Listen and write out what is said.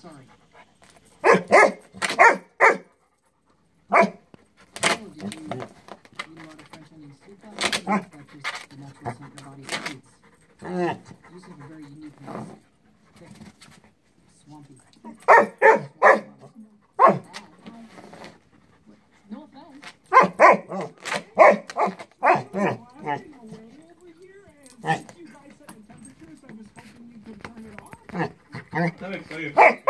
sorry. Oh, did you eat a lot of French onion soup that way? Or is that just the natural scent your body eats? You just have a very unique nose. Thick, swampy. No offense. I'm excited.